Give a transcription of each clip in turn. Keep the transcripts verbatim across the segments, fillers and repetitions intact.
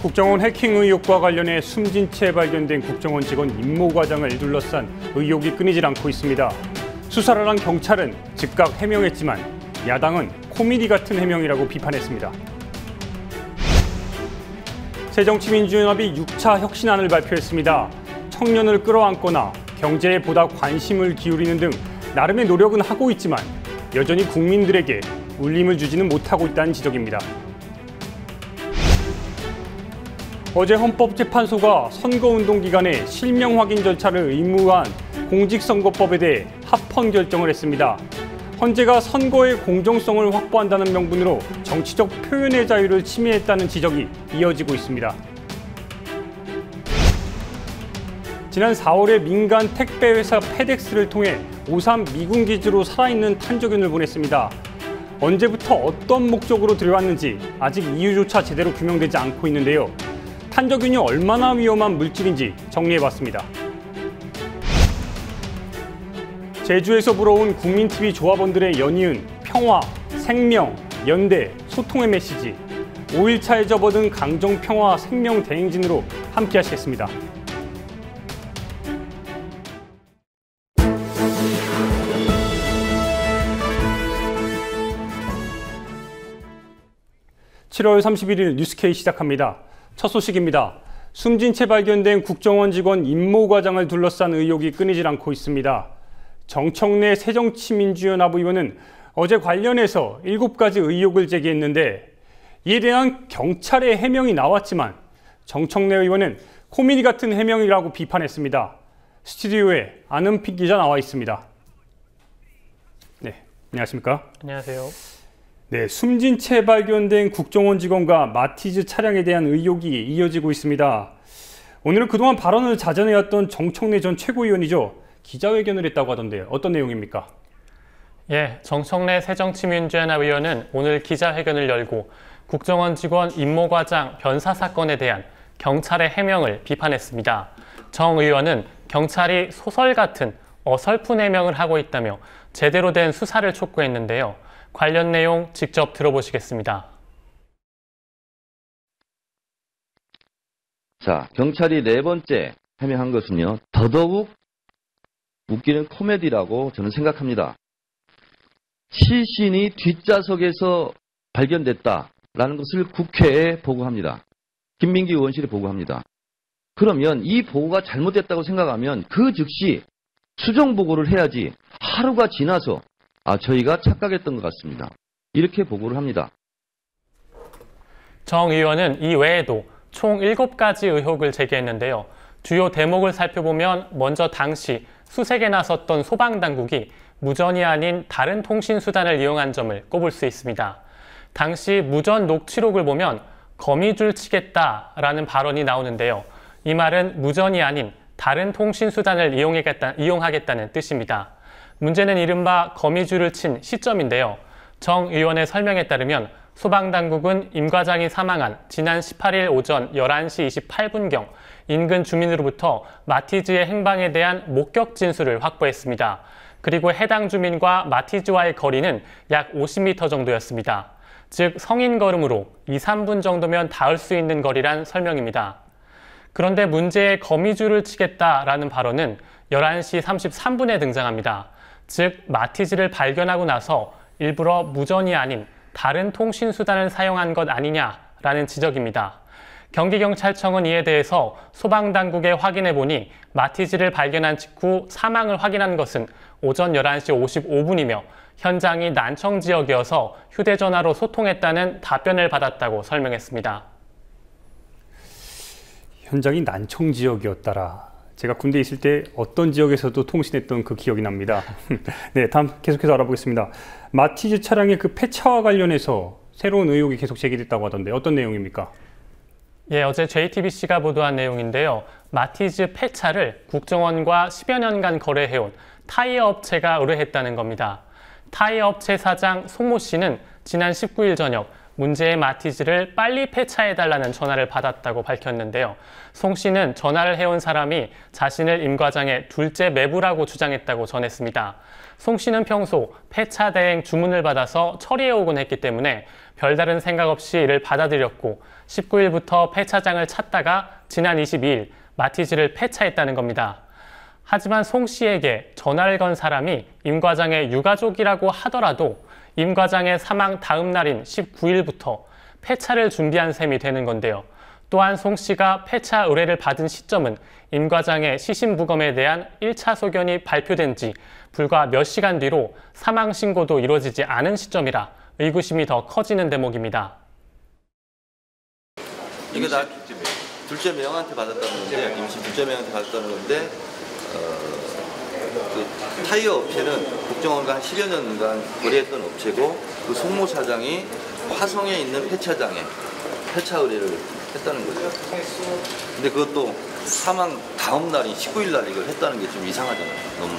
국정원 해킹 의혹과 관련해 숨진 채 발견된 국정원 직원 임모 과장을 둘러싼 의혹이 끊이질 않고 있습니다. 수사를 한 경찰은 즉각 해명했지만 야당은 코미디 같은 해명이라고 비판했습니다. 새정치민주연합이 육 차 혁신안을 발표했습니다. 청년을 끌어안거나 경제에 보다 관심을 기울이는 등 나름의 노력은 하고 있지만 여전히 국민들에게 울림을 주지는 못하고 있다는 지적입니다. 어제 헌법재판소가 선거운동 기간에 실명 확인 절차를 의무화한 공직선거법에 대해 합헌 결정을 했습니다. 헌재가 선거의 공정성을 확보한다는 명분으로 정치적 표현의 자유를 침해했다는 지적이 이어지고 있습니다. 지난 사월에 민간 택배회사 페덱스를 통해 오산 미군 기지로 살아있는 탄저균을 보냈습니다. 언제부터 어떤 목적으로 들여왔는지 아직 이유조차 제대로 규명되지 않고 있는데요. 탄저균이 얼마나 위험한 물질인지 정리해봤습니다. 제주에서 불어온 국민티비 조합원들의 연이은 평화, 생명, 연대, 소통의 메시지. 오 일차에 접어든 강정평화 생명 대행진으로 함께 하시겠습니다. 칠월 삼십일일 뉴스케이 시작합니다. 첫 소식입니다. 숨진 채 발견된 국정원 직원 임모 과장을 둘러싼 의혹이 끊이질 않고 있습니다. 정청래 새정치민주연합 의원은 어제 관련해서 일곱 가지 의혹을 제기했는데 이에 대한 경찰의 해명이 나왔지만 정청래 의원은 코미디 같은 해명이라고 비판했습니다. 스튜디오에 안은픽 기자 나와 있습니다. 네, 안녕하십니까? 안녕하세요. 네, 숨진 채 발견된 국정원 직원과 마티즈 차량에 대한 의혹이 이어지고 있습니다. 오늘은 그동안 발언을 자제해왔던 정청래 전 최고위원이죠. 기자회견을 했다고 하던데 어떤 내용입니까? 예, 정청래 새정치민주연합 의원은 오늘 기자회견을 열고 국정원 직원 임모 과장 변사 사건에 대한 경찰의 해명을 비판했습니다. 정 의원은 경찰이 소설 같은 어설픈 해명을 하고 있다며 제대로 된 수사를 촉구했는데요. 관련 내용 직접 들어보시겠습니다. 자, 경찰이 네 번째 해명한 것은요, 더더욱 웃기는 코미디라고 저는 생각합니다. 시신이 뒷좌석에서 발견됐다라는 것을 국회에 보고합니다. 김민기 의원실에 보고합니다. 그러면 이 보고가 잘못됐다고 생각하면 그 즉시 수정 보고를 해야지 하루가 지나서 아, 저희가 착각했던 것 같습니다. 이렇게 보고를 합니다. 정 의원은 이 외에도 총 일곱 가지 의혹을 제기했는데요. 주요 대목을 살펴보면 먼저 당시 수색에 나섰던 소방당국이 무전이 아닌 다른 통신수단을 이용한 점을 꼽을 수 있습니다. 당시 무전 녹취록을 보면 거미줄 치겠다라는 발언이 나오는데요. 이 말은 무전이 아닌 다른 통신수단을 이용하겠다, 이용하겠다는 뜻입니다. 문제는 이른바 거미줄을 친 시점인데요. 정 의원의 설명에 따르면 소방당국은 임 과장이 사망한 지난 십팔일 오전 열한 시 이십팔 분경 인근 주민으로부터 마티즈의 행방에 대한 목격 진술을 확보했습니다. 그리고 해당 주민과 마티즈와의 거리는 약 오십 미터 정도였습니다. 즉 성인 걸음으로 이, 삼 분 정도면 닿을 수 있는 거리란 설명입니다. 그런데 문제의 거미줄을 치겠다라는 발언은 열한 시 삼십삼 분에 등장합니다. 즉 마티즈를 발견하고 나서 일부러 무전이 아닌 다른 통신수단을 사용한 것 아니냐라는 지적입니다. 경기경찰청은 이에 대해서 소방당국에 확인해보니 마티즈를 발견한 직후 사망을 확인한 것은 오전 열한 시 오십오 분이며 현장이 난청 지역이어서 휴대전화로 소통했다는 답변을 받았다고 설명했습니다. 현장이 난청 지역이었다라. 제가 군대에 있을 때 어떤 지역에서도 통신했던 그 기억이 납니다. 네, 다음 계속해서 알아보겠습니다. 마티즈 차량의 그 폐차와 관련해서 새로운 의혹이 계속 제기됐다고 하던데 어떤 내용입니까? 예, 어제 제이티비씨가 보도한 내용인데요. 마티즈 폐차를 국정원과 십여 년간 거래해온 타이어 업체가 의뢰했다는 겁니다. 타이어 업체 사장 송모 씨는 지난 십구 일 저녁 문제의 마티즈를 빨리 폐차해달라는 전화를 받았다고 밝혔는데요. 송 씨는 전화를 해온 사람이 자신을 임 과장의 둘째 매부라고 주장했다고 전했습니다. 송 씨는 평소 폐차 대행 주문을 받아서 처리해오곤 했기 때문에 별다른 생각 없이 이를 받아들였고 십구 일부터 폐차장을 찾다가 지난 이십이 일 마티즈를 폐차했다는 겁니다. 하지만 송 씨에게 전화를 건 사람이 임 과장의 유가족이라고 하더라도 임 과장의 사망 다음 날인 십구 일부터 폐차를 준비한 셈이 되는 건데요. 또한 송 씨가 폐차 의뢰를 받은 시점은 임 과장의 시신부검에 대한 일 차 소견이 발표된 지 불과 몇 시간 뒤로 사망 신고도 이루어지지 않은 시점이라 의구심이 더 커지는 대목입니다. 이거 나 둘째 매형한테 받았다는 건데, 임시 둘째 매형한테 받았다는 건데, 어, 그 타이어 업체는 국정원과 한 십여 년간 거래했던 업체고, 그 송모 사장이 화성에 있는 폐차장에 폐차 의뢰를 했다는 거죠. 근데 그것도 사망 다음 날인 십구 일 날 이걸 했다는 게 좀 이상하잖아요. 너무.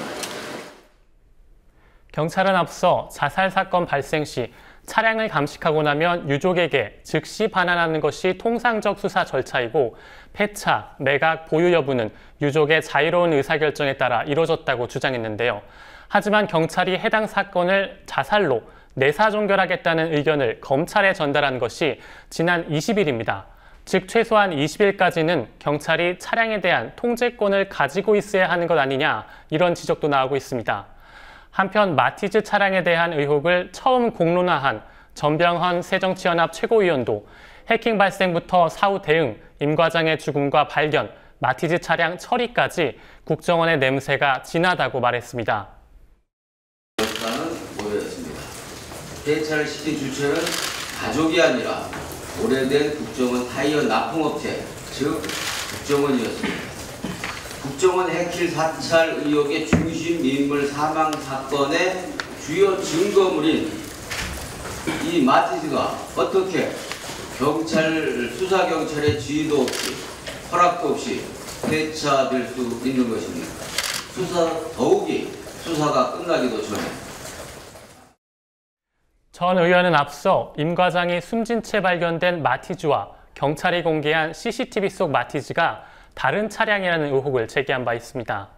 경찰은 앞서 자살 사건 발생 시 차량을 감식하고 나면 유족에게 즉시 반환하는 것이 통상적 수사 절차이고 폐차, 매각, 보유 여부는 유족의 자유로운 의사결정에 따라 이루어졌다고 주장했는데요. 하지만 경찰이 해당 사건을 자살로 내사 종결하겠다는 의견을 검찰에 전달한 것이 지난 이십 일입니다. 즉 최소한 이십 일까지는 경찰이 차량에 대한 통제권을 가지고 있어야 하는 것 아니냐, 이런 지적도 나오고 있습니다. 한편 마티즈 차량에 대한 의혹을 처음 공론화한 전병헌 새정치연합 최고위원도 해킹 발생부터 사후 대응, 임 과장의 죽음과 발견, 마티즈 차량 처리까지 국정원의 냄새가 진하다고 말했습니다. 여사는 오해였습니다. 폐차를 시킨 주체는 가족이 아니라 오래된 국정원 타이어 납품업체, 즉 국정원이었습니다. 국정원 해킬 사찰 의혹의 중심 인물 사망 사건의 주요 증거물인 이 마티즈가 어떻게 경찰, 수사경찰의 지휘도 없이 허락도 없이 폐차될 수 있는 것입니까? 수사, 더욱이 수사가 끝나기도 전에. 전 의원은 앞서 임 과장이 숨진 채 발견된 마티즈와 경찰이 공개한 씨씨티비 속 마티즈가 다른 차량이라는 의혹을 제기한 바 있습니다.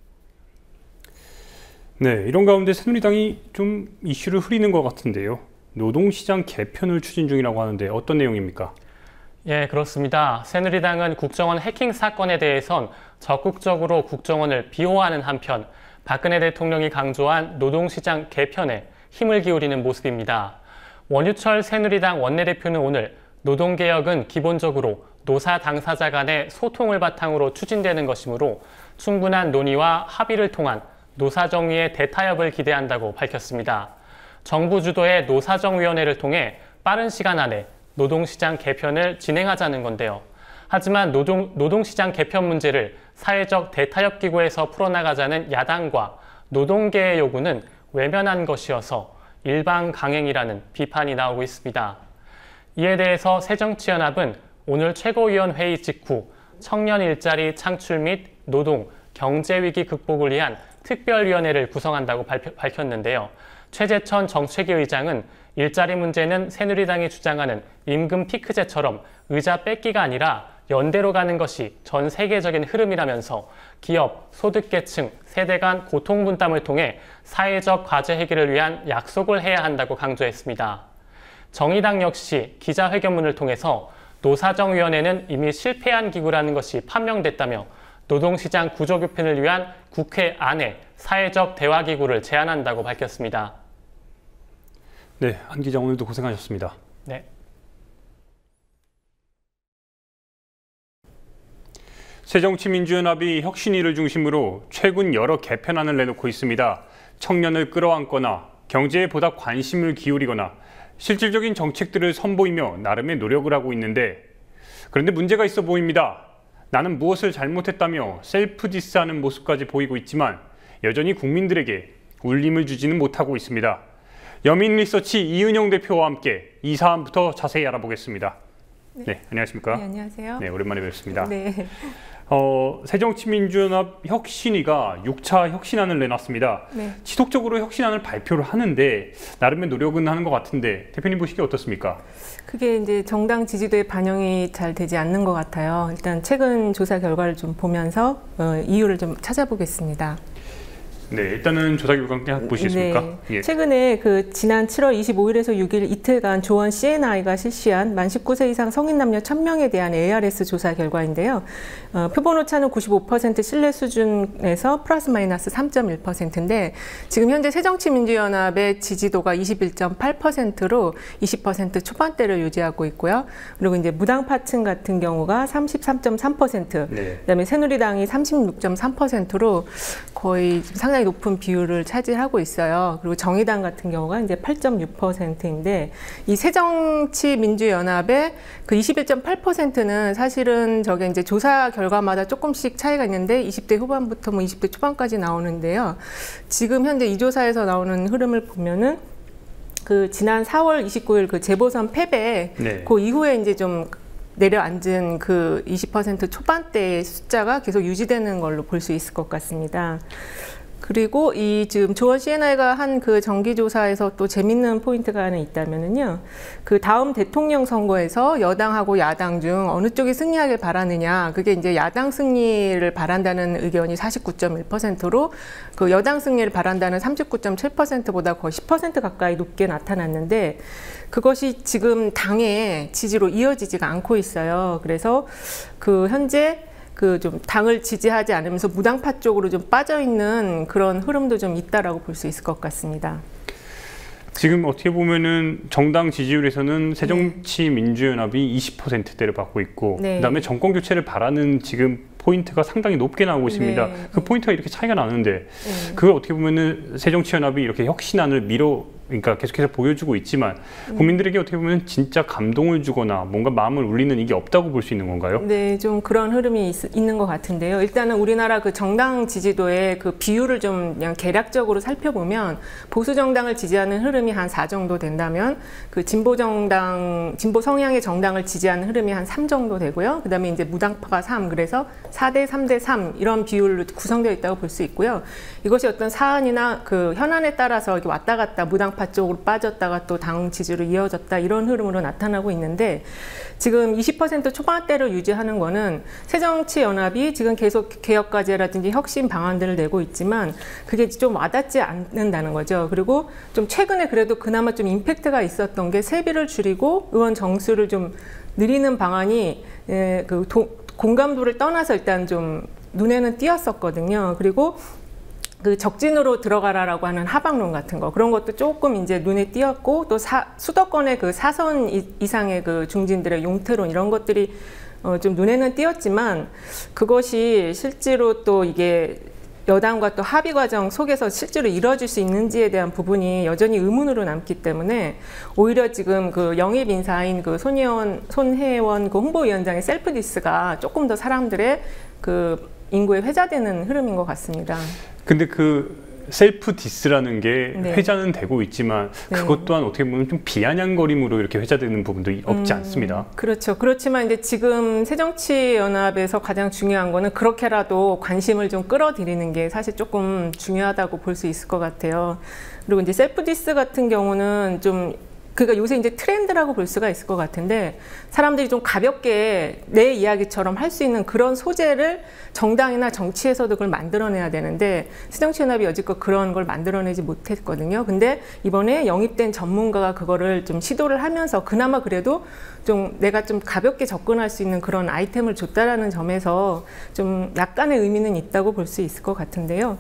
네, 이런 가운데 새누리당이 좀 이슈를 흐리는 것 같은데요. 노동시장 개편을 추진 중이라고 하는데 어떤 내용입니까? 예, 그렇습니다. 새누리당은 국정원 해킹 사건에 대해선 적극적으로 국정원을 비호하는 한편 박근혜 대통령이 강조한 노동시장 개편에 힘을 기울이는 모습입니다. 원유철 새누리당 원내대표는 오늘 노동개혁은 기본적으로 노사 당사자 간의 소통을 바탕으로 추진되는 것이므로 충분한 논의와 합의를 통한 노사정의의 대타협을 기대한다고 밝혔습니다. 정부 주도의 노사정위원회를 통해 빠른 시간 안에 노동시장 개편을 진행하자는 건데요. 하지만 노동, 노동시장 개편 문제를 사회적 대타협기구에서 풀어나가자는 야당과 노동계의 요구는 외면한 것이어서 일방 강행이라는 비판이 나오고 있습니다. 이에 대해서 새정치연합은 오늘 최고위원회의 직후 청년 일자리 창출 및 노동, 경제위기 극복을 위한 특별위원회를 구성한다고 발표, 밝혔는데요. 최재천 정책위 의장은 일자리 문제는 새누리당이 주장하는 임금 피크제처럼 의자 뺏기가 아니라 연대로 가는 것이 전 세계적인 흐름이라면서 기업, 소득계층, 세대 간 고통 분담을 통해 사회적 과제 해결을 위한 약속을 해야 한다고 강조했습니다. 정의당 역시 기자회견문을 통해서 노사정위원회는 이미 실패한 기구라는 것이 판명됐다며 노동시장 구조 개편을 위한 국회 안에 사회적 대화기구를 제안한다고 밝혔습니다. 네, 한 기자 오늘도 고생하셨습니다. 네. 새정치민주연합이 혁신위를 중심으로 최근 여러 개편안을 내놓고 있습니다. 청년을 끌어안거나 경제에 보다 관심을 기울이거나 실질적인 정책들을 선보이며 나름의 노력을 하고 있는데 그런데 문제가 있어 보입니다. 나는 무엇을 잘못했다며 셀프 디스하는 모습까지 보이고 있지만 여전히 국민들에게 울림을 주지는 못하고 있습니다. 여민리서치 이은영 대표와 함께 이 사안부터 자세히 알아보겠습니다. 네, 네 안녕하십니까? 네, 안녕하세요. 네, 오랜만에 뵙습니다. 네. 어, 새정치민주연합 혁신위가 육 차 혁신안을 내놨습니다. 네. 지속적으로 혁신안을 발표를 하는데 나름의 노력은 하는 것 같은데 대표님 보시기에 어떻습니까? 그게 이제 정당 지지도에 반영이 잘 되지 않는 것 같아요. 일단 최근 조사 결과를 좀 보면서 어, 이유를 좀 찾아보겠습니다. 네, 일단은 조사 결과 함께 보시겠습니까? 네. 예. 최근에 그 지난 칠월 이십오일에서 육일 이틀간 조원 씨엔아이가 실시한 만 십구 세 이상 성인 남녀 천 명에 대한 에이알에스 조사 결과인데요. 어, 표본 오차는 구십오 퍼센트 신뢰 수준에서 플러스 마이너스 삼 점 일 퍼센트인데 지금 현재 새정치민주연합의 지지도가 이십일 점 팔 퍼센트로 이십 퍼센트 초반대를 유지하고 있고요. 그리고 이제 무당파층 같은 경우가 삼십삼 점 삼 퍼센트, 네. 그다음에 새누리당이 삼십육 점 삼 퍼센트로 거의 상당히 높은 비율을 차지하고 있어요. 그리고 정의당 같은 경우가 이제 팔 점 육 퍼센트인데 이 새정치민주연합의 그 이십일 점 팔 퍼센트는 사실은 저게 이제 조사 결과마다 조금씩 차이가 있는데 이십 대 후반부터 뭐 이십 대 초반까지 나오는데요. 지금 현재 이 조사에서 나오는 흐름을 보면은 그 지난 사월 이십구일 그 재보선 패배 네. 그 이후에 이제 좀 내려앉은 그 이십 퍼센트 초반대의 숫자가 계속 유지되는 걸로 볼 수 있을 것 같습니다. 그리고 이 지금 조원 씨엔아이가 한 그 정기조사에서 또 재밌는 포인트가 하나 있다면은요. 그 다음 대통령 선거에서 여당하고 야당 중 어느 쪽이 승리하길 바라느냐. 그게 이제 야당 승리를 바란다는 의견이 사십구 점 일 퍼센트로 그 여당 승리를 바란다는 삼십구 점 칠 퍼센트보다 거의 십 퍼센트 가까이 높게 나타났는데 그것이 지금 당의 지지로 이어지지가 않고 있어요. 그래서 그 현재 그 좀 당을 지지하지 않으면서 무당파 쪽으로 좀 빠져 있는 그런 흐름도 좀 있다라고 볼 수 있을 것 같습니다. 지금 어떻게 보면은 정당 지지율에서는 새정치민주연합이 이십 퍼센트대를 받고 있고 네. 그다음에 정권 교체를 바라는 지금 포인트가 상당히 높게 나오고 있습니다. 네. 그 포인트가 이렇게 차이가 나는데 네. 그걸 어떻게 보면은 새정치연합이 이렇게 혁신안을 밀어 그러니까 계속해서 보여주고 있지만 국민들에게 어떻게 보면 진짜 감동을 주거나 뭔가 마음을 울리는 이게 없다고 볼 수 있는 건가요? 네, 좀 그런 흐름이 있, 있는 것 같은데요. 일단은 우리나라 그 정당 지지도의 그 비율을 좀 그냥 개략적으로 살펴보면 보수 정당을 지지하는 흐름이 한 사 정도 된다면 그 진보 정당, 진보 성향의 정당을 지지하는 흐름이 한 삼 정도 되고요. 그다음에 이제 무당파가 삼, 그래서 사 대 삼 대 삼 이런 비율로 구성되어 있다고 볼 수 있고요. 이것이 어떤 사안이나 그 현안에 따라서 이렇게 왔다 갔다 무당파 쪽으로 빠졌다가 또 당 지지로 이어졌다 이런 흐름으로 나타나고 있는데 지금 이십 퍼센트 초반대를 유지하는 거는 새정치연합이 지금 계속 개혁과제라든지 혁신 방안들을 내고 있지만 그게 좀 와닿지 않는다는 거죠. 그리고 좀 최근에 그래도 그나마 좀 임팩트가 있었던 게 세비를 줄이고 의원 정수를 좀 늘리는 방안이 에, 그 도, 공감도를 떠나서 일단 좀 눈에는 띄었었거든요. 그리고 그 적진으로 들어가라라고 하는 하방론 같은 거 그런 것도 조금 이제 눈에 띄었고 또 사, 수도권의 그 사선 이, 이상의 그 중진들의 용태론 이런 것들이 어, 좀 눈에는 띄었지만 그것이 실제로 또 이게 여당과 또 합의 과정 속에서 실제로 이루어질 수 있는지에 대한 부분이 여전히 의문으로 남기 때문에 오히려 지금 그 영입 인사인 그 손혜원, 손혜원 그 홍보위원장의 셀프 디스가 조금 더 사람들의 그 인구에 회자되는 흐름인 것 같습니다. 근데 그 셀프 디스라는 게 네. 회자는 되고 있지만 네. 그것 또한 어떻게 보면 좀 비아냥거림으로 이렇게 회자되는 부분도 없지 음, 않습니다. 그렇죠. 그렇지만 이제 지금 새정치연합에서 가장 중요한 거는 그렇게라도 관심을 좀 끌어들이는 게 사실 조금 중요하다고 볼 수 있을 것 같아요. 그리고 이제 셀프 디스 같은 경우는 좀 그러니까 요새 이제 트렌드라고 볼 수가 있을 것 같은데 사람들이 좀 가볍게 내 이야기처럼 할 수 있는 그런 소재를 정당이나 정치에서도 그걸 만들어내야 되는데 새정치연합이 여지껏 그런 걸 만들어내지 못했거든요. 근데 이번에 영입된 전문가가 그거를 좀 시도를 하면서 그나마 그래도 좀 내가 좀 가볍게 접근할 수 있는 그런 아이템을 줬다라는 점에서 좀 약간의 의미는 있다고 볼 수 있을 것 같은데요.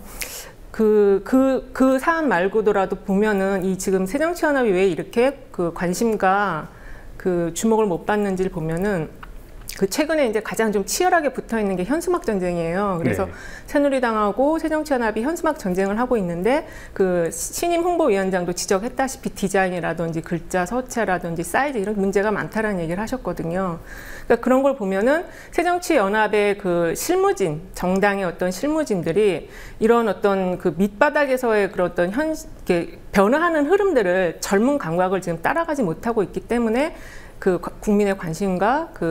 그, 그, 그 사안 말고도라도 보면은 이 지금 새정치연합이 왜 이렇게 그 관심과 그 주목을 못 받는지를 보면은 그 최근에 이제 가장 좀 치열하게 붙어 있는 게 현수막 전쟁이에요. 그래서 네. 새누리당하고 새정치연합이 현수막 전쟁을 하고 있는데 그 신임 홍보위원장도 지적했다시피 디자인이라든지 글자 서체라든지 사이즈 이런 문제가 많다라는 얘기를 하셨거든요. 그러니까 그런 걸 보면은 새정치연합의 그 실무진, 정당의 어떤 실무진들이 이런 어떤 그 밑바닥에서의 그런 어떤 현, 이렇게 변화하는 흐름들을 젊은 감각을 지금 따라가지 못하고 있기 때문에 그 국민의 관심과 그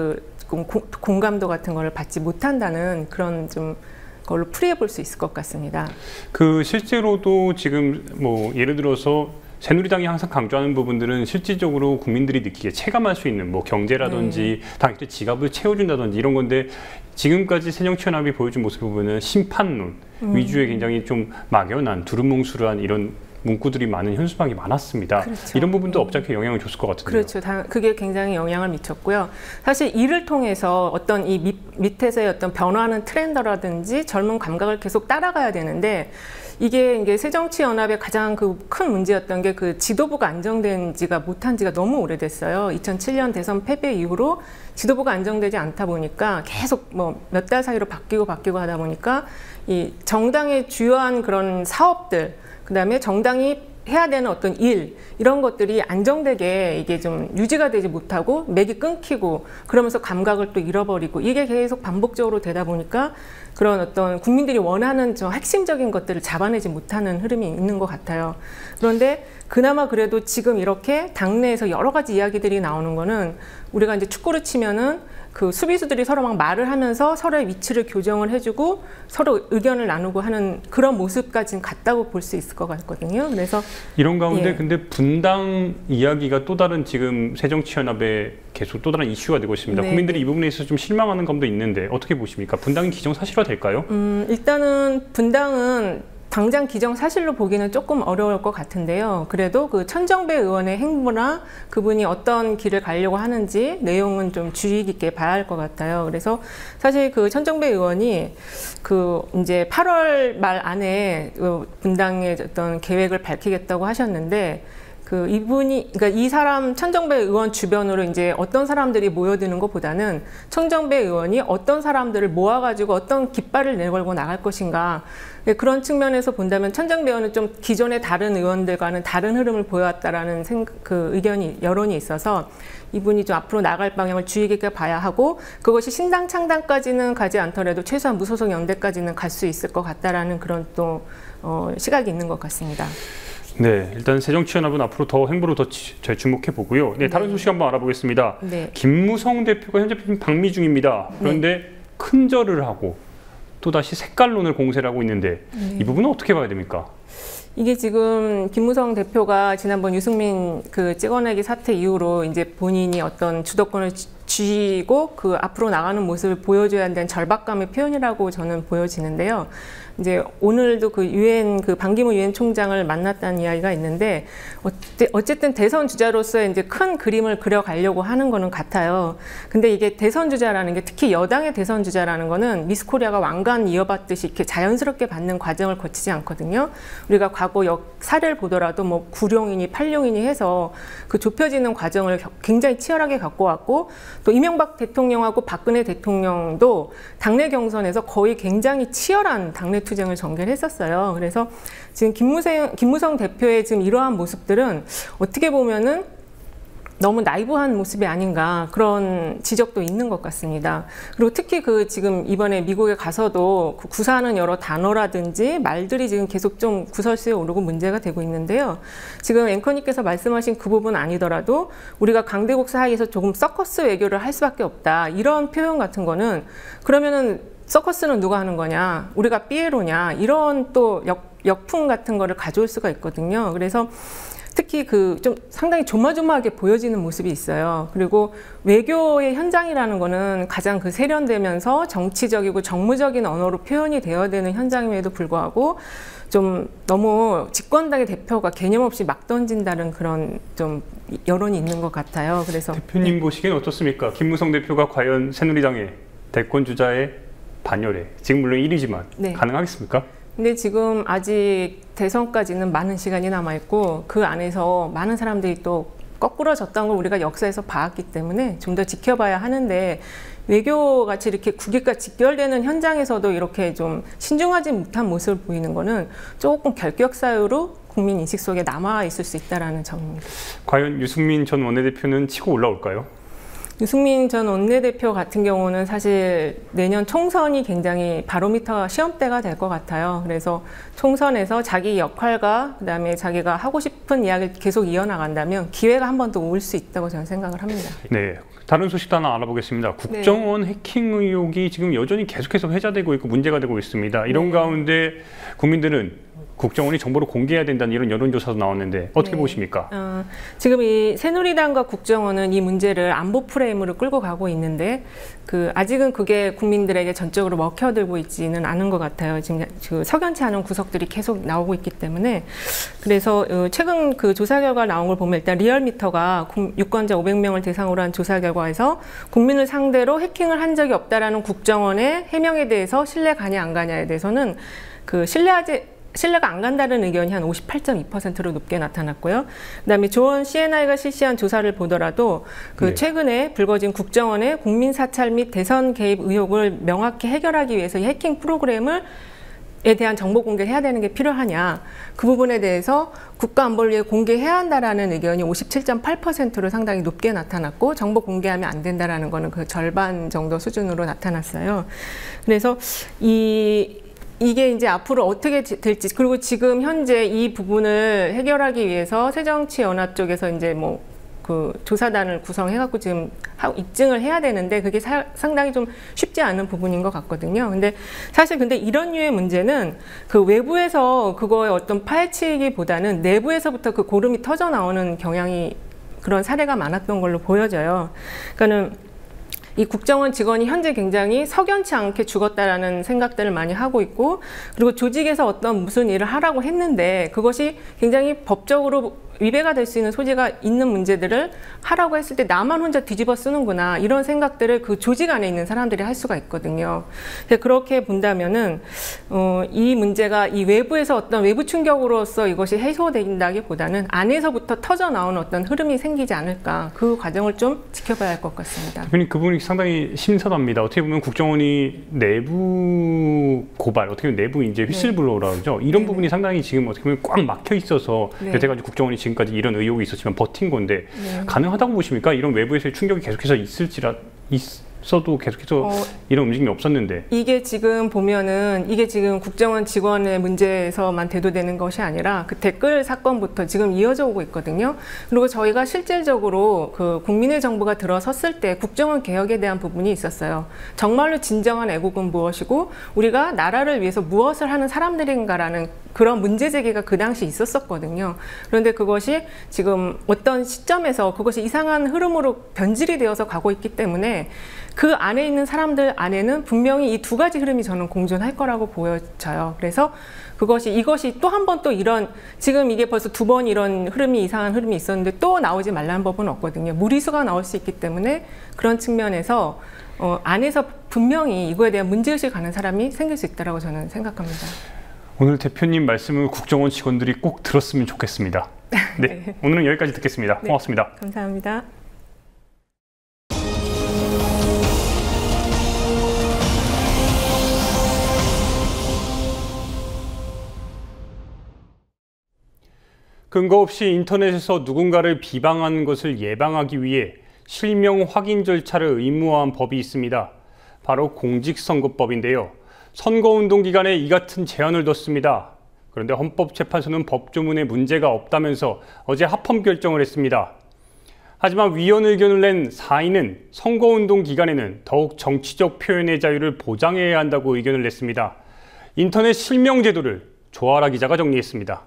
공, 공감도 같은 걸 받지 못한다는 그런 좀 걸로 풀이해 볼 수 있을 것 같습니다. 그 실제로도 지금 뭐 예를 들어서 새누리당이 항상 강조하는 부분들은 실질적으로 국민들이 느끼기에 체감할 수 있는 뭐 경제라든지 네. 당연히 지갑을 채워준다든지 이런 건데 지금까지 새정치연합이 보여준 모습을 보면 심판론 음. 위주의 굉장히 좀 막연한 두루뭉술한 이런 문구들이 많은 현수막이 많았습니다. 그렇죠. 이런 부분도 업자께 영향을 줬을 것 같은데요. 그렇죠. 다, 그게 굉장히 영향을 미쳤고요. 사실 이를 통해서 어떤 이 밑, 밑에서의 어떤 변화하는 트렌드라든지 젊은 감각을 계속 따라가야 되는데 이게 이게 새정치연합의 가장 그 큰 문제였던 게 그 지도부가 안정된 지가 못한 지가 너무 오래됐어요. 이천칠 년 대선 패배 이후로 지도부가 안정되지 않다 보니까 계속 뭐 몇 달 사이로 바뀌고 바뀌고 하다 보니까 이 정당의 주요한 그런 사업들 그다음에 정당이 해야 되는 어떤 일 이런 것들이 안정되게 이게 좀 유지가 되지 못하고 맥이 끊기고 그러면서 감각을 또 잃어버리고 이게 계속 반복적으로 되다 보니까 그런 어떤 국민들이 원하는 저 핵심적인 것들을 잡아내지 못하는 흐름이 있는 것 같아요. 그런데 그나마 그래도 지금 이렇게 당내에서 여러 가지 이야기들이 나오는 거는 우리가 이제 축구를 치면은 그 수비수들이 서로 막 말을 하면서 서로의 위치를 교정을 해주고 서로 의견을 나누고 하는 그런 모습까지는 같다고 볼 수 있을 것 같거든요. 그래서 이런 가운데 예. 근데 분당 이야기가 또 다른 지금 새정치연합의 계속 또 다른 이슈가 되고 있습니다. 네. 국민들이 이 부분에 있어서 좀 실망하는 감도 있는데 어떻게 보십니까? 분당이 기정사실화 될까요? 음, 일단은 분당은 당장 기정사실로 보기는 조금 어려울 것 같은데요. 그래도 그 천정배 의원의 행보나 그분이 어떤 길을 가려고 하는지 내용은 좀 주의 깊게 봐야 할 것 같아요. 그래서 사실 그 천정배 의원이 그 이제 팔월 말 안에 분당의 어떤 계획을 밝히겠다고 하셨는데 그 이분이 그러니까 이 사람 천정배 의원 주변으로 이제 어떤 사람들이 모여드는 것보다는 천정배 의원이 어떤 사람들을 모아가지고 어떤 깃발을 내걸고 나갈 것인가 그런 측면에서 본다면 천정배 의원은 좀 기존의 다른 의원들과는 다른 흐름을 보여왔다라는 생각, 그 의견이 여론이 있어서 이분이 좀 앞으로 나갈 방향을 주의 깊게 봐야 하고 그것이 신당 창당까지는 가지 않더라도 최소한 무소속 연대까지는 갈 수 있을 것 같다라는 그런 또 어, 시각이 있는 것 같습니다. 네, 일단 새정치연합은 앞으로 더 행보로 더 잘 주목해 보고요. 네, 다른 네. 소식 한번 알아보겠습니다. 네. 김무성 대표가 현재 방미 중입니다. 그런데 네. 큰절을 하고 또다시 색깔론을 공세를 하고 있는데 네. 이 부분은 어떻게 봐야 됩니까? 이게 지금 김무성 대표가 지난번 유승민 그 찍어내기 사태 이후로 이제 본인이 어떤 주도권을 쥐고 그 앞으로 나가는 모습을 보여줘야 한다는 절박감의 표현이라고 저는 보여지는데요. 이제 오늘도 그 유엔 그 반기문 유엔 총장을 만났다는 이야기가 있는데 어쨌든 대선 주자로서 이제 큰 그림을 그려가려고 하는 거는 같아요. 근데 이게 대선 주자라는 게 특히 여당의 대선 주자라는 거는 미스코리아가 왕관 이어받듯이 이렇게 자연스럽게 받는 과정을 거치지 않거든요. 우리가 과거 역 사례를 보더라도 뭐 구룡이니 팔룡이니 해서 그 좁혀지는 과정을 굉장히 치열하게 갖고 왔고 또 이명박 대통령하고 박근혜 대통령도 당내 경선에서 거의 굉장히 치열한 당내 투쟁을 전개했었어요. 그래서 지금 김무성, 김무성 대표의 지금 이러한 모습들은 어떻게 보면은 너무 나이브한 모습이 아닌가 그런 지적도 있는 것 같습니다. 그리고 특히 그 지금 이번에 미국에 가서도 그 구사하는 여러 단어라든지 말들이 지금 계속 좀 구설수에 오르고 문제가 되고 있는데요. 지금 앵커님께서 말씀하신 그 부분 아니더라도 우리가 강대국 사이에서 조금 서커스 외교를 할 수밖에 없다. 이런 표현 같은 거는 그러면은 서커스는 누가 하는 거냐? 우리가 삐에로냐? 이런 또 역, 역풍 같은 거를 가져올 수가 있거든요. 그래서 특히 그 좀 상당히 조마조마하게 보여지는 모습이 있어요. 그리고 외교의 현장이라는 거는 가장 그 세련되면서 정치적이고 정무적인 언어로 표현이 되어야 되는 현장임에도 불구하고 좀 너무 집권당의 대표가 개념 없이 막 던진다는 그런 좀 여론이 있는 것 같아요. 그래서 대표님 네. 보시기엔 어떻습니까? 김무성 대표가 과연 새누리당의 대권 주자의 반열에 지금 물론 일 위지만 네. 가능하겠습니까? 근데 지금 아직 대선까지는 많은 시간이 남아있고 그 안에서 많은 사람들이 또 거꾸러졌다는 걸 우리가 역사에서 봐왔기 때문에 좀 더 지켜봐야 하는데 외교같이 이렇게 국익과 직결되는 현장에서도 이렇게 좀 신중하지 못한 모습을 보이는 거는 조금 결격 사유로 국민 인식 속에 남아있을 수 있다는 점입니다. 과연 유승민 전 원내대표는 치고 올라올까요? 유승민 전 원내대표 같은 경우는 사실 내년 총선이 굉장히 바로미터 시험대가 될 것 같아요. 그래서 총선에서 자기 역할과 그다음에 자기가 하고 싶은 이야기를 계속 이어나간다면 기회가 한 번 더 올 수 있다고 저는 생각을 합니다. 네. 다른 소식도 하나 알아보겠습니다. 국정원 네. 해킹 의혹이 지금 여전히 계속해서 회자되고 있고 문제가 되고 있습니다. 이런 네. 가운데 국민들은 국정원이 정보를 공개해야 된다는 이런 여론조사도 나왔는데 어떻게 네. 보십니까? 어, 지금 이 새누리당과 국정원은 이 문제를 안보 프레임으로 끌고 가고 있는데 그 아직은 그게 국민들에게 전적으로 먹혀들고 있지는 않은 것 같아요. 지금 그 석연치 않은 구석들이 계속 나오고 있기 때문에 그래서 최근 그 조사 결과 나온 걸 보면 일단 리얼미터가 유권자 오백 명을 대상으로 한 조사 결과에서 국민을 상대로 해킹을 한 적이 없다라는 국정원의 해명에 대해서 신뢰 가냐 안 가냐에 대해서는 그 신뢰하지 신뢰가 안 간다는 의견이 한 오십팔 점 이 퍼센트로 높게 나타났고요. 그다음에 조원 씨엔아이가 실시한 조사를 보더라도 그 네. 최근에 불거진 국정원의 국민 사찰 및 대선 개입 의혹을 명확히 해결하기 위해서 이 해킹 프로그램을 에 대한 정보 공개를 해야 되는 게 필요하냐. 그 부분에 대해서 국가안보를 위해 공개해야 한다라는 의견이 오십칠 점 팔 퍼센트로 상당히 높게 나타났고 정보 공개하면 안 된다라는 거는 그 절반 정도 수준으로 나타났어요. 그래서 이 이게 이제 앞으로 어떻게 될지, 그리고 지금 현재 이 부분을 해결하기 위해서 새정치연합 쪽에서 이제 뭐 그 조사단을 구성해갖고 지금 입증을 해야 되는데 그게 사, 상당히 좀 쉽지 않은 부분인 것 같거든요. 근데 사실 근데 이런 류의 문제는 그 외부에서 그거의 어떤 파헤치기보다는 내부에서부터 그 고름이 터져 나오는 경향이 그런 사례가 많았던 걸로 보여져요. 그러니까는 이 국정원 직원이 현재 굉장히 석연치 않게 죽었다라는 생각들을 많이 하고 있고 그리고 조직에서 어떤 무슨 일을 하라고 했는데 그것이 굉장히 법적으로 위배가 될 수 있는 소지가 있는 문제들을 하라고 했을 때 나만 혼자 뒤집어 쓰는구나 이런 생각들을 그 조직 안에 있는 사람들이 할 수가 있거든요. 그렇게 본다면은 어, 이 문제가 이 외부에서 어떤 외부 충격으로서 이것이 해소된다기보다는 안에서부터 터져 나오는 어떤 흐름이 생기지 않을까 그 과정을 좀 지켜봐야 할 것 같습니다. 대표님 그 부분이 상당히 심사답니다. 어떻게 보면 국정원이 내부 고발, 어떻게 보면 내부 이제 휘슬블로우라고 그러죠. 이런 네네. 부분이 상당히 지금 어떻게 보면 꽉 막혀 있어서 네. 여태까지 국정원이 지금까지 이런 의혹이 있었지만 버틴 건데 네. 가능하다고 보십니까? 이런 외부에서의 충격이 계속해서 있을지라 있어도 계속해서 어, 이런 움직임이 없었는데 이게 지금 보면은 이게 지금 국정원 직원의 문제에서만 대두되는 것이 아니라 그 댓글 사건부터 지금 이어져 오고 있거든요. 그리고 저희가 실질적으로 그 국민의 정부가 들어섰을 때 국정원 개혁에 대한 부분이 있었어요. 정말로 진정한 애국은 무엇이고 우리가 나라를 위해서 무엇을 하는 사람들인가라는 그런 문제 제기가 그 당시 있었었거든요. 그런데 그것이 지금 어떤 시점에서 그것이 이상한 흐름으로 변질이 되어서 가고 있기 때문에 그 안에 있는 사람들 안에는 분명히 이 두 가지 흐름이 저는 공존할 거라고 보여져요. 그래서 그것이 이것이 또 한 번 또 이런 지금 이게 벌써 두 번 이런 흐름이 이상한 흐름이 있었는데 또 나오지 말라는 법은 없거든요. 무리수가 나올 수 있기 때문에 그런 측면에서 어, 안에서 분명히 이거에 대한 문제의식을 가는 사람이 생길 수 있다고 저는 생각합니다. 오늘 대표님 말씀을 국정원 직원들이 꼭 들었으면 좋겠습니다. 네, 네. 오늘은 여기까지 듣겠습니다. 네, 고맙습니다. 감사합니다. 근거 없이 인터넷에서 누군가를 비방한 것을 예방하기 위해 실명 확인 절차를 의무화한 법이 있습니다. 바로 공직선거법인데요. 선거운동 기간에 이 같은 제한을 뒀습니다. 그런데 헌법재판소는 법조문에 문제가 없다면서 어제 합헌 결정을 했습니다. 하지만 위헌 의견을 낸 사인은 선거운동 기간에는 더욱 정치적 표현의 자유를 보장해야 한다고 의견을 냈습니다. 인터넷 실명 제도를 조아라 기자가 정리했습니다.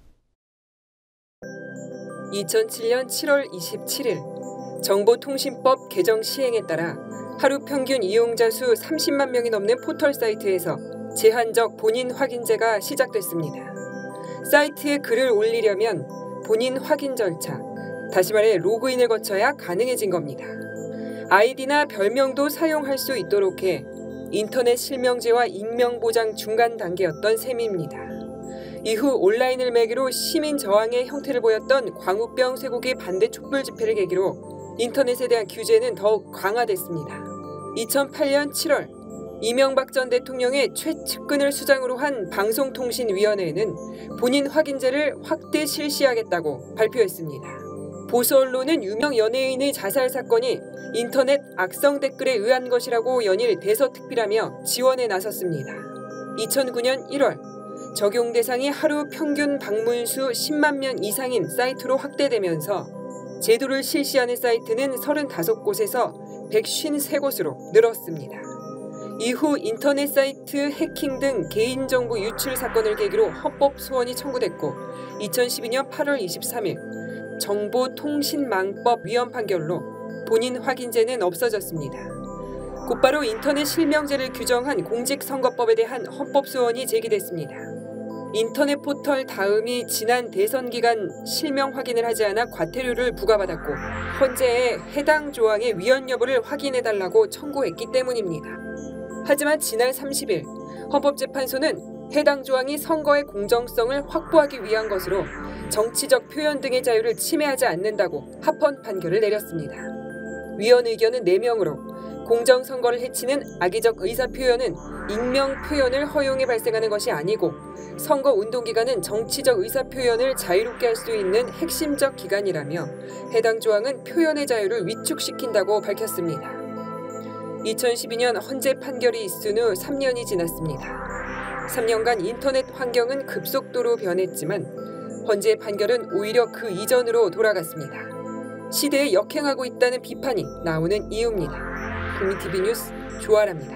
이천칠년 칠월 이십칠일 정보통신법 개정 시행에 따라 하루 평균 이용자 수 삼십만 명이 넘는 포털 사이트에서 제한적 본인 확인제가 시작됐습니다. 사이트에 글을 올리려면 본인 확인 절차, 다시 말해 로그인을 거쳐야 가능해진 겁니다. 아이디나 별명도 사용할 수 있도록 해 인터넷 실명제와 익명보장 중간 단계였던 셈입니다. 이후 온라인을 매개로 시민 저항의 형태를 보였던 광우병 쇠고기 반대 촛불 집회를 계기로 인터넷에 대한 규제는 더욱 강화됐습니다. 이천팔년 칠월 이명박 전 대통령의 최측근을 수장으로 한 방송통신위원회는 본인 확인제를 확대 실시하겠다고 발표했습니다. 보수 언론은 유명 연예인의 자살 사건이 인터넷 악성 댓글에 의한 것이라고 연일 대서특필하며 지원에 나섰습니다. 이천구 년 일월 적용 대상이 하루 평균 방문수 십만 명 이상인 사이트로 확대되면서 제도를 실시하는 사이트는 서른다섯 곳에서 백오십삼 곳으로 늘었습니다. 이후 인터넷 사이트 해킹 등 개인정보 유출 사건을 계기로 헌법 소원이 청구됐고 이천십이 년 팔월 이십삼일 정보통신망법 위헌 판결로 본인 확인제는 없어졌습니다. 곧바로 인터넷 실명제를 규정한 공직선거법에 대한 헌법 소원이 제기됐습니다. 인터넷 포털 다음이 지난 대선 기간 실명 확인을 하지 않아 과태료를 부과받았고 헌재에 해당 조항의 위헌 여부를 확인해달라고 청구했기 때문입니다. 하지만 지난 삼십일 헌법재판소는 해당 조항이 선거의 공정성을 확보하기 위한 것으로 정치적 표현 등의 자유를 침해하지 않는다고 합헌 판결을 내렸습니다. 위헌 의견은 네 명으로 공정선거를 해치는 악의적 의사표현은 익명 표현을 허용해 발생하는 것이 아니고 선거 운동기간은 정치적 의사표현을 자유롭게 할 수 있는 핵심적 기간이라며 해당 조항은 표현의 자유를 위축시킨다고 밝혔습니다. 이천십이 년 헌재 판결이 있은 후 삼 년이 지났습니다. 삼 년간 인터넷 환경은 급속도로 변했지만 헌재 판결은 오히려 그 이전으로 돌아갔습니다. 시대에 역행하고 있다는 비판이 나오는 이유입니다. 국민티비 뉴스 조아라입니다.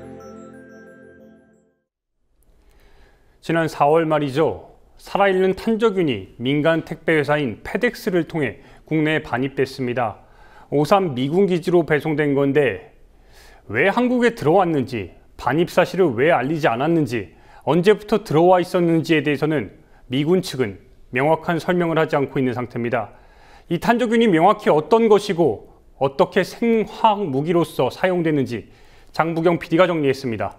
지난 사월 말이죠. 살아있는 탄저균이 민간 택배회사인 페덱스를 통해 국내에 반입됐습니다. 오산 미군 기지로 배송된 건데 왜 한국에 들어왔는지, 반입 사실을 왜 알리지 않았는지, 언제부터 들어와 있었는지에 대해서는 미군 측은 명확한 설명을 하지 않고 있는 상태입니다. 이 탄저균이 명확히 어떤 것이고 어떻게 생화학 무기로서 사용되는지 장부경 피디가 정리했습니다.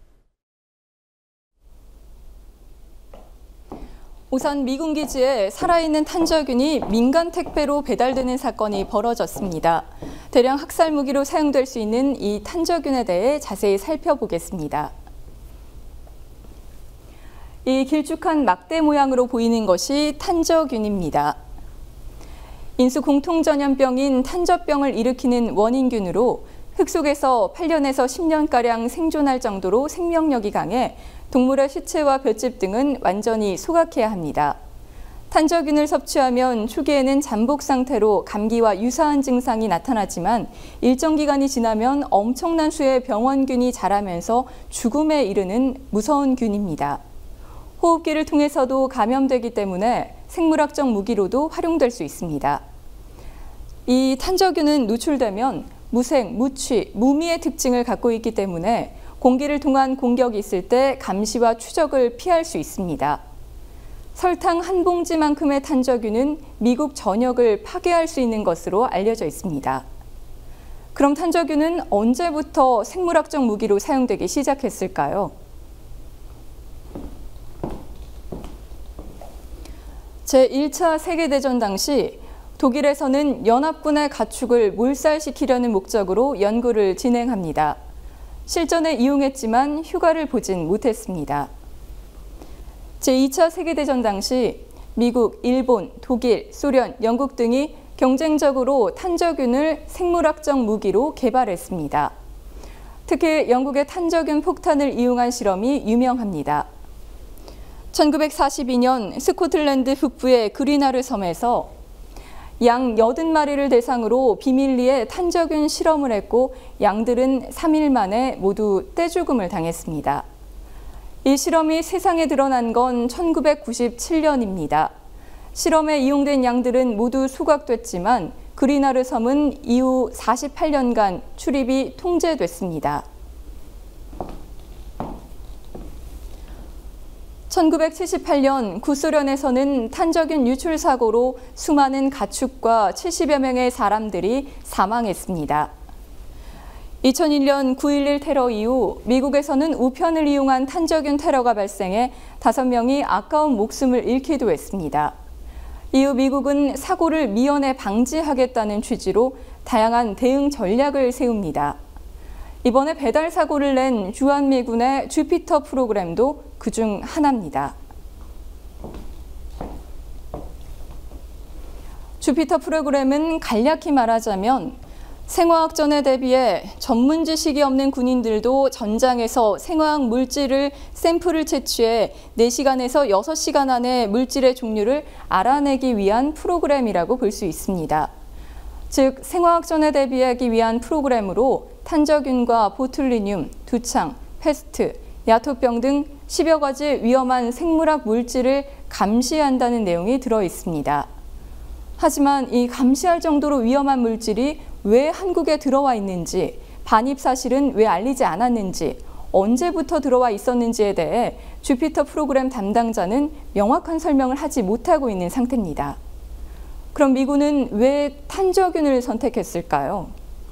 오산 미군 기지에 살아있는 탄저균이 민간 택배로 배달되는 사건이 벌어졌습니다. 대량 학살 무기로 사용될 수 있는 이 탄저균에 대해 자세히 살펴보겠습니다. 이 길쭉한 막대 모양으로 보이는 것이 탄저균입니다. 인수 공통전염병인 탄저병을 일으키는 원인균으로 흙 속에서 팔 년에서 십 년가량 생존할 정도로 생명력이 강해 동물의 시체와 볏짚 등은 완전히 소각해야 합니다. 탄저균을 섭취하면 초기에는 잠복 상태로 감기와 유사한 증상이 나타나지만 일정 기간이 지나면 엄청난 수의 병원균이 자라면서 죽음에 이르는 무서운 균입니다. 호흡기를 통해서도 감염되기 때문에 생물학적 무기로도 활용될 수 있습니다. 이 탄저균은 노출되면 무생, 무취, 무미의 특징을 갖고 있기 때문에 공기를 통한 공격이 있을 때 감시와 추적을 피할 수 있습니다. 설탕 한 봉지만큼의 탄저균은 미국 전역을 파괴할 수 있는 것으로 알려져 있습니다. 그럼 탄저균은 언제부터 생물학적 무기로 사용되기 시작했을까요? 제일 차 세계대전 당시 독일에서는 연합군의 가축을 몰살시키려는 목적으로 연구를 진행합니다. 실전에 이용했지만 효과를 보진 못했습니다. 제이 차 세계대전 당시 미국, 일본, 독일, 소련, 영국 등이 경쟁적으로 탄저균을 생물학적 무기로 개발했습니다. 특히 영국의 탄저균 폭탄을 이용한 실험이 유명합니다. 천구백사십이 년 스코틀랜드 북부의 그리나르 섬에서 양 팔십 마리를 대상으로 비밀리에 탄저균 실험을 했고 양들은 삼 일 만에 모두 떼죽음을 당했습니다. 이 실험이 세상에 드러난 건 천구백구십칠 년입니다. 실험에 이용된 양들은 모두 소각됐지만 그리나르 섬은 이후 사십팔 년간 출입이 통제됐습니다. 천구백칠십팔 년 구소련에서는 탄저균 유출 사고로 수많은 가축과 칠십여 명의 사람들이 사망했습니다. 이천일 년 구일일 테러 이후 미국에서는 우편을 이용한 탄저균 테러가 발생해 다섯 명이 아까운 목숨을 잃기도 했습니다. 이후 미국은 사고를 미연에 방지하겠다는 취지로 다양한 대응 전략을 세웁니다. 이번에 배달 사고를 낸 주한미군의 주피터 프로그램도 그중 하나입니다. 주피터 프로그램은 간략히 말하자면 생화학전에 대비해 전문 지식이 없는 군인들도 전장에서 생화학 물질을 샘플을 채취해 네 시간에서 여섯 시간 안에 물질의 종류를 알아내기 위한 프로그램이라고 볼 수 있습니다. 즉, 생화학전에 대비하기 위한 프로그램으로 탄저균과 보툴리늄, 두창, 패스트, 야토병 등 십여 가지 위험한 생물학 물질을 감시한다는 내용이 들어 있습니다. 하지만 이 감시할 정도로 위험한 물질이 왜 한국에 들어와 있는지, 반입 사실은 왜 알리지 않았는지, 언제부터 들어와 있었는지에 대해 주피터 프로그램 담당자는 명확한 설명을 하지 못하고 있는 상태입니다. 그럼 미군은 왜 탄저균을 선택했을까요?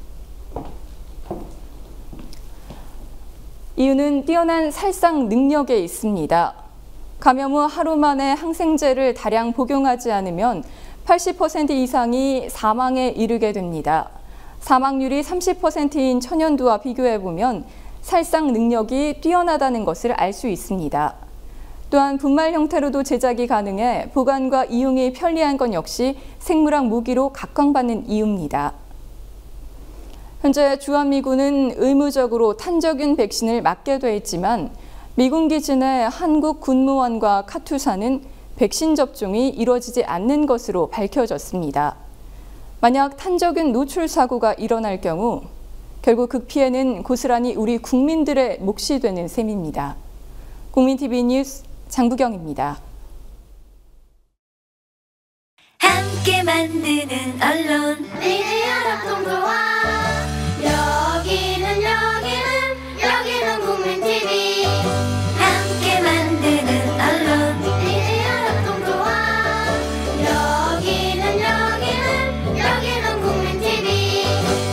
이유는 뛰어난 살상 능력에 있습니다. 감염 후 하루 만에 항생제를 다량 복용하지 않으면 팔십 퍼센트 이상이 사망에 이르게 됩니다. 사망률이 삼십 퍼센트인 천연두와 비교해보면 살상 능력이 뛰어나다는 것을 알 수 있습니다. 또한 분말 형태로도 제작이 가능해 보관과 이용이 편리한 건 역시 생물학 무기로 각광받는 이유입니다. 현재 주한미군은 의무적으로 탄저균 백신을 맞게 돼 있지만 미군 기지 내 한국 군무원과 카투사는 백신 접종이 이루어지지 않는 것으로 밝혀졌습니다. 만약 탄저균 노출 사고가 일어날 경우 결국 그 피해는 고스란히 우리 국민들의 몫이 되는 셈입니다. 국민티비 뉴스 장부경입니다. 함께 만드는 언론 미디어 동도와 여기는 여기는 여기는 국민티비 함께 만드는 언론 미디어 동도와 여기는 여기는 여기는 국민티비.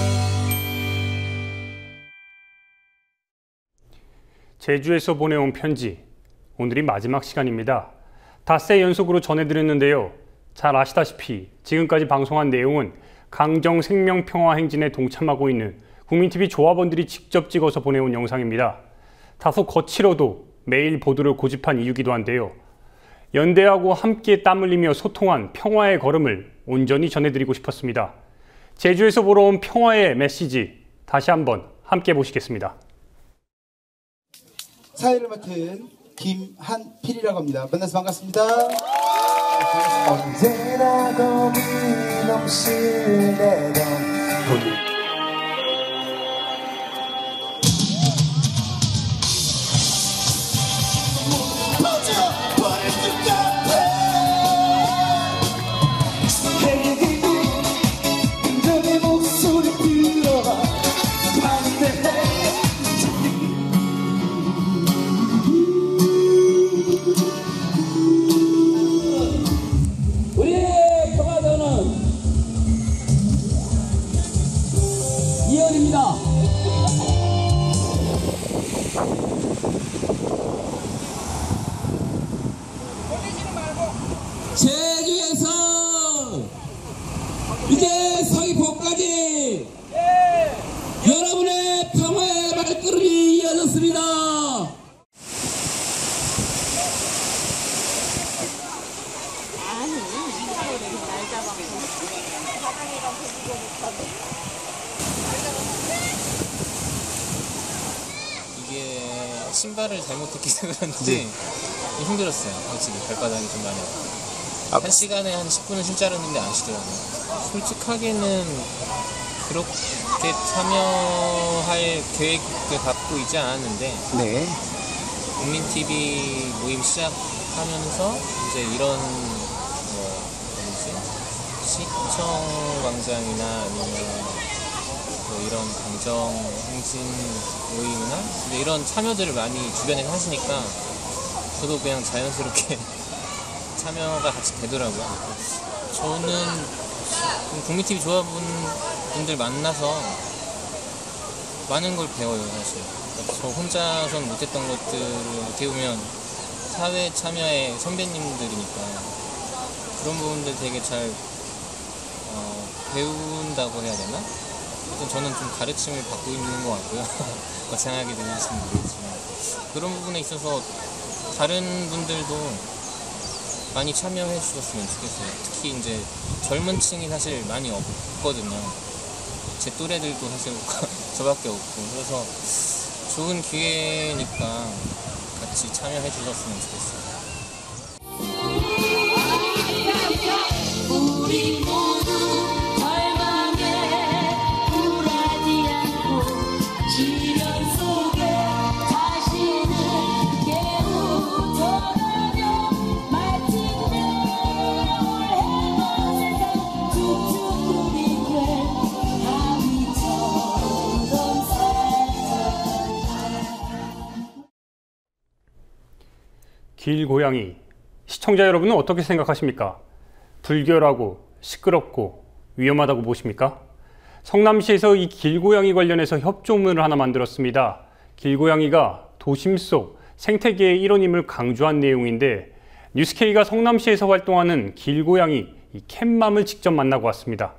제주에서 보내온 편지, 오늘이 마지막 시간입니다. 닷새 연속으로 전해드렸는데요. 잘 아시다시피 지금까지 방송한 내용은 강정 생명평화 행진에 동참하고 있는 국민티비 조합원들이 직접 찍어서 보내온 영상입니다. 다소 거칠어도 매일 보도를 고집한 이유기도 한데요. 연대하고 함께 땀 흘리며 소통한 평화의 걸음을 온전히 전해드리고 싶었습니다. 제주에서 보러 온 평화의 메시지, 다시 한번 함께 보시겠습니다. 사회를 맡은 김한필이라고 합니다. 만나서 반갑습니다. 언제나 겁이 넘실내던 제주에서 이제 서귀포까지 여러분의 평화의 발걸음이 이어졌습니다. 이게 신발을 잘못했기 그런지 네. 힘들었어요. 솔직히 발바닥이 좀 많이 아팠어요. 한 시간에 한 십 분을 신지 않았는데 안 쉬더라고요. 솔직하게는 그렇게 참여할 계획을 갖고 있지 않았는데 네. 국민티비 모임 시작하면서 이제 이런 뭐 뭐지 시청광장이나 아니면 뭐 이런 강정 행진 모임이나 이제 이런 참여들을 많이 주변에서 하시니까 저도 그냥 자연스럽게 참여가 같이 되더라고요. 저는 국민티비 조합원분들 만나서 많은 걸 배워요, 사실. 저 혼자서는 못했던 것들을 어떻게 보면 사회 참여의 선배님들이니까 그런 부분들 되게 잘 어, 배운다고 해야 되나? 저는 좀 가르침을 받고 있는 것 같고요. 생각하게 되는지는 모르겠지만 그런 부분에 있어서 다른 분들도 많이 참여해 주셨으면 좋겠어요. 특히 이제 젊은 층이 사실 많이 없거든요. 제 또래들도 사실 저밖에 없고, 그래서 좋은 기회니까 같이 참여해 주셨으면 좋겠어요. 우리 모두 절망에 굴하지 않고 시련 속에 자신을 깨우쳐가며 마침내 해방에서 툭툭 된 바위처럼 살짝. 길고양이, 시청자 여러분은 어떻게 생각하십니까? 불결하고 시끄럽고 위험하다고 보십니까? 성남시에서 이 길고양이 관련해서 협조문을 하나 만들었습니다. 길고양이가 도심 속 생태계의 일원임을 강조한 내용인데, 뉴스케이가 성남시에서 활동하는 길고양이 이 캣맘을 직접 만나고 왔습니다.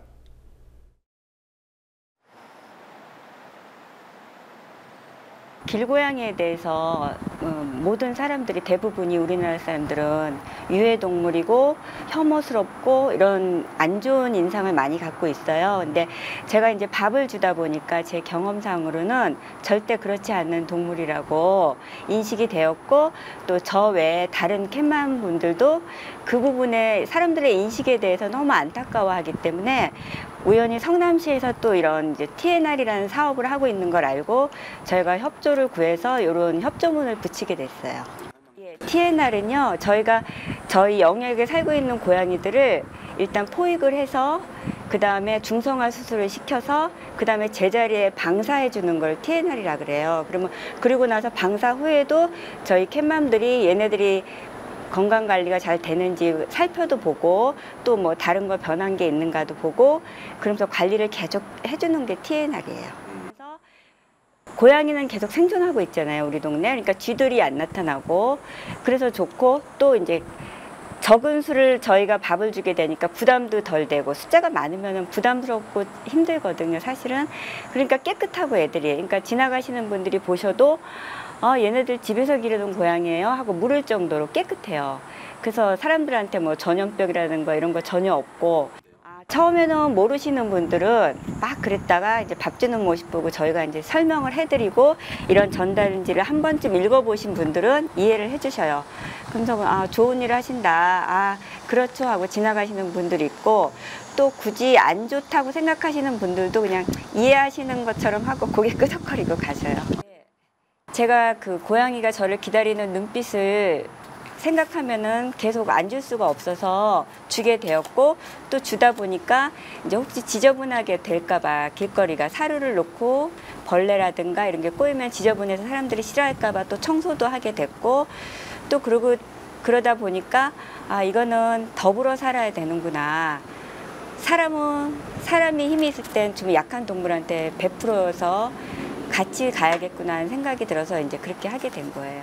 길고양이에 대해서 모든 사람들이, 대부분이 우리나라 사람들은 유해동물이고 혐오스럽고 이런 안 좋은 인상을 많이 갖고 있어요. 근데 제가 이제 밥을 주다 보니까 제 경험상으로는 절대 그렇지 않는 동물이라고 인식이 되었고, 또 저 외에 다른 캣맘 분들도 그 부분에 사람들의 인식에 대해서 너무 안타까워하기 때문에 우연히 성남시에서 또 이런 이제 티엔알이라는 사업을 하고 있는 걸 알고 저희가 협조를 구해서 이런 협조문을 붙이게 됐어요. 티엔알은요, 저희가 저희 영역에 살고 있는 고양이들을 일단 포획을 해서 그 다음에 중성화 수술을 시켜서 그 다음에 제자리에 방사해 주는 걸 티엔알이라 그래요. 그러면 그리고 나서 방사 후에도 저희 캣맘들이 얘네들이 건강 관리가 잘 되는지 살펴도 보고, 또 뭐 다른 거 변한 게 있는가도 보고, 그러면서 관리를 계속 해주는 게 티엔알이에요. 그래서 고양이는 계속 생존하고 있잖아요, 우리 동네. 그러니까 쥐들이 안 나타나고, 그래서 좋고, 또 이제 적은 수를 저희가 밥을 주게 되니까 부담도 덜 되고, 숫자가 많으면 부담스럽고 힘들거든요, 사실은. 그러니까 깨끗하고 애들이, 그러니까 지나가시는 분들이 보셔도 아, 얘네들 집에서 기르던 고양이에요 하고 물을 정도로 깨끗해요. 그래서 사람들한테 뭐 전염병이라는 거 이런 거 전혀 없고, 아, 처음에는 모르시는 분들은 막 그랬다가 이제 밥 주는 모습 보고 저희가 이제 설명을 해드리고 이런 전단지를 한 번쯤 읽어보신 분들은 이해를 해주셔요. 그러면서 아, 좋은 일을 하신다, 아 그렇죠 하고 지나가시는 분들이 있고, 또 굳이 안 좋다고 생각하시는 분들도 그냥 이해하시는 것처럼 하고 고개 끄덕거리고 가셔요. 제가 그 고양이가 저를 기다리는 눈빛을 생각하면은 계속 안 줄 수가 없어서 주게 되었고, 또 주다 보니까 이제 혹시 지저분하게 될까봐 길거리가 사료를 놓고 벌레라든가 이런 게 꼬이면 지저분해서 사람들이 싫어할까봐 또 청소도 하게 됐고, 또 그러고 그러다 보니까 아, 이거는 더불어 살아야 되는구나. 사람은 사람이 힘이 있을 땐 좀 약한 동물한테 베풀어서 같이 가야겠구나 하는 생각이 들어서 이제 그렇게 하게 된 거예요.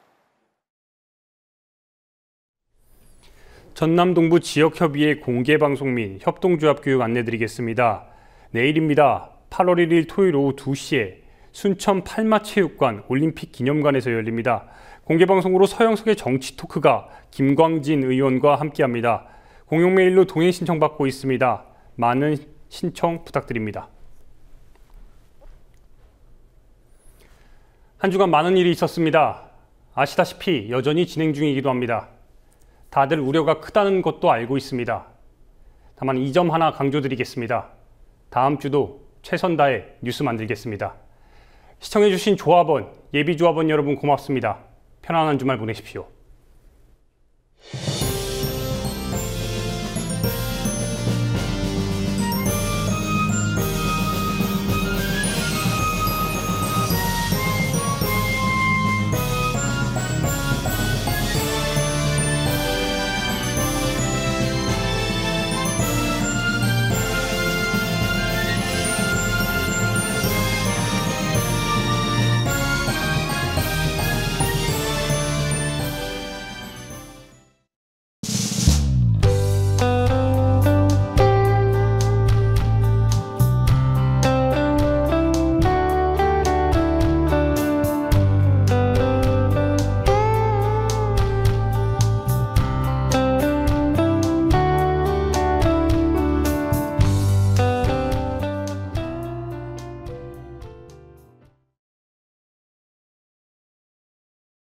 전남동부 지역협의회 공개방송 및 협동조합 교육 안내드리겠습니다. 내일입니다. 팔월 일일 토요일 오후 두 시에 순천 팔마체육관 올림픽 기념관에서 열립니다. 공개방송으로 서영석의 정치 토크가 김광진 의원과 함께합니다. 공용 메일로 동행 신청 받고 있습니다. 많은 신청 부탁드립니다. 한 주간 많은 일이 있었습니다. 아시다시피 여전히 진행 중이기도 합니다. 다들 우려가 크다는 것도 알고 있습니다. 다만 이 점 하나 강조드리겠습니다. 다음 주도 최선 다해 뉴스 만들겠습니다. 시청해주신 조합원, 예비조합원 여러분 고맙습니다. 편안한 주말 보내십시오.